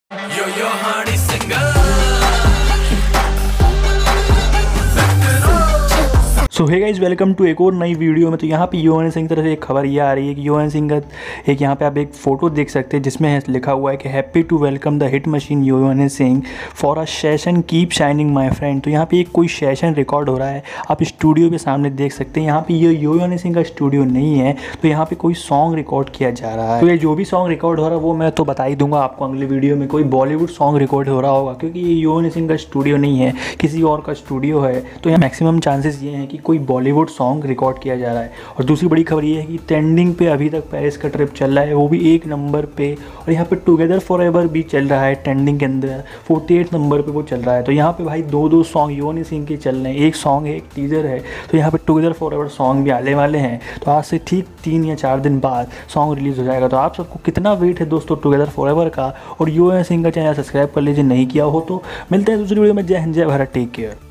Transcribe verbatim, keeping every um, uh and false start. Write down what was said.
Yo yo honey singer। So hey guys, welcome to एक और नई वीडियो में। तो यहाँ पे योहन सिंह की तरफ से एक खबर ये आ रही है कि योहन सिंह का एक यहाँ पे आप एक फ़ोटो देख सकते हैं जिसमें है लिखा हुआ है कि happy to welcome the hit machine Yohan Singh for a session keep shining my friend. तो यहाँ पे एक कोई सेशन रिकॉर्ड हो रहा है, आप स्टूडियो के सामने देख सकते हैं। यहाँ पे ये योहन सिंह का स्टूडियो नहीं है, तो यहाँ पे कोई सॉन्ग रिकॉर्ड किया जा रहा है। तो ये जो भी सॉन्ग रिकॉर्ड हो रहा है वो मैं तो बता ही दूंगा आपको अगले वीडियो में। कोई बॉलीवुड सॉन्ग रिकॉर्ड हो रहा होगा, क्योंकि ये योहन सिंह का स्टूडियो नहीं है, किसी और का स्टूडियो है। तो यहाँ मैक्सिमम चांसेस ये हैं कि कोई बॉलीवुड सॉन्ग रिकॉर्ड किया जा रहा है। और दूसरी बड़ी खबर ये है कि ट्रेंडिंग पे अभी तक पेरिस का ट्रिप चल रहा है, वो भी एक नंबर पे। और यहाँ पे टुगेदर फॉरएवर भी चल रहा है ट्रेंडिंग के अंदर, अड़तालीस नंबर पे वो चल रहा है। तो यहाँ पे भाई दो दो सॉन्ग योहन सिंह के चल रहे हैं, एक सॉन्ग है, एक टीजर है। तो यहाँ पे टुगेदर फॉरएवर सॉन्ग भी आने वाले हैं। तो आज से ठीक तीन या चार दिन बाद सॉन्ग रिलीज़ हो जाएगा। तो आप सबको कितना वेट है दोस्तों टुगेदर फॉरएवर का? और योहन सिंह का चैनल सब्सक्राइब कर लीजिए नहीं किया हो तो। मिलते हैं दूसरी वीडियो में। जय हिंद, जय भारत, टेक केयर।